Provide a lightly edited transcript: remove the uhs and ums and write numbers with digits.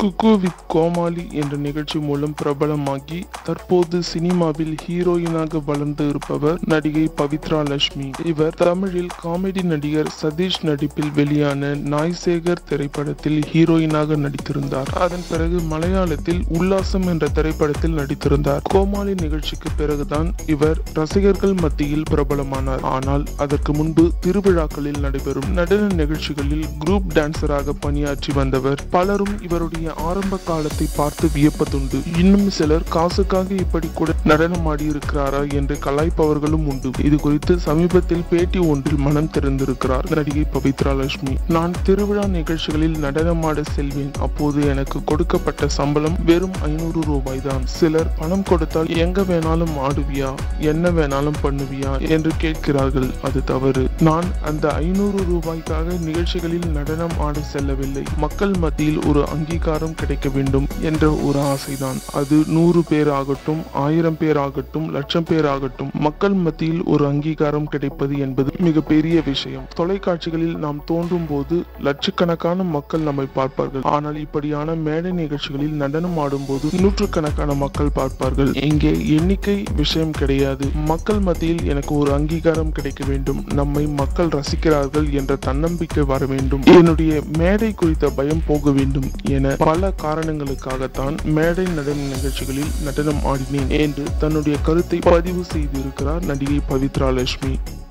Cook with கோமாளி என்ற நிகழ்ச்சி மூலம் பிரபலமாகி தற்போது சினிமாவில் ஹீரோயினாக வளர்ந்து இருப்பவர் நடிகை பவித்ரா லட்சுமி. இவர் தமிழில் காமெடி நடிகர் சதீஷ் நடிப்பில் வெளியான நாய்சேகர் திரைப்படத்தில் ஹீரோயினாக நடித்திருந்தார். அதன் பிறகு மலையாளத்தில் உல்லாசம் என்ற திரைப்படத்தில் நடித்திருந்தார். கோமாளி நிகழ்ச்சிக்கு பிறகுதான் இவர் ரசிகர்கள் மத்தியில் பிரபலமானார். ஆனால் அதற்கு முன்பு திருவிழாக்களில் நடைபெறும் நடன நிகழ்ச்சிகளில் குரூப் டான்சராக பணியாற்றி வந்தவர். பலரும் இவருடைய ஆரம்ப காலத்தை பார்த்து வியப்பதுண்டு. இன்னும் சிலர் காசுக்காக இப்படி கூட நடனமாடி இருக்கிறாரா என்று கலாய்ப்பவர்களும் உண்டு. இது குறித்து சமீபத்தில் பேட்டி ஒன்றில் மனம் திறந்திருக்கிறார் நடிகை பவித்ரா லட்சுமி. நான் திருவிழா நிகழ்ச்சிகளில் நடனமாட செல்வேன். அப்போது எனக்கு கொடுக்கப்பட்ட சம்பளம் வெறும் 500 ரூபாய் தான். சிலர் பணம் கொடுத்தால் எங்க வேணாலும் ஆடுவியா, என்ன வேணாலும் பண்ணுவியா என்று கேட்கிறார்கள். அது தவறு. நான் அந்த 500 ரூபாய்க்காக நிகழ்ச்சிகளில் நடனம் ஆட செல்லவில்லை. மக்கள் மத்தியில் ஒரு அங்கீகாரம் கிடைக்க வேண்டும் என்ற ஒரு ஆசைதான். அது 100 பேர் ஆகட்டும், 1000 பேர் ஆகட்டும், லட்சம் பேர் ஆகட்டும், மக்கள் மத்தியில் ஒரு அங்கீகாரம் கிடைப்பது என்பது மிக பெரிய விஷயம். தொலைக்காட்சிகளில் நாம் தோன்றும் போது லட்சக்கணக்கான மக்கள் நம்மை பார்ப்பார்கள். ஆனால் இப்படியான மேடை நிகழ்ச்சிகளில் நடனம் ஆடும் போது நூற்றுக்கணக்கான மக்கள் பார்ப்பார்கள். இங்கே எண்ணிக்கை விஷயம் கிடையாது. மக்கள் மத்தியில் எனக்கு ஒரு அங்கீகாரம் கிடைக்க வேண்டும், நம்மை மக்கள் ரசிக்கிறார்கள் என்ற தன்னம்பிக்கை வர வேண்டும், என்னுடைய மேடை குறித்த பயம் போக வேண்டும் என பல காரணங்களுக்காகத்தான் மேடை நடன நிகழ்ச்சிகளில் நடனம் ஆடினேன் என்று தன்னுடைய கருத்தை பதிவு செய்திருக்கிறார் நடிகை பவித்ரா லட்சுமி.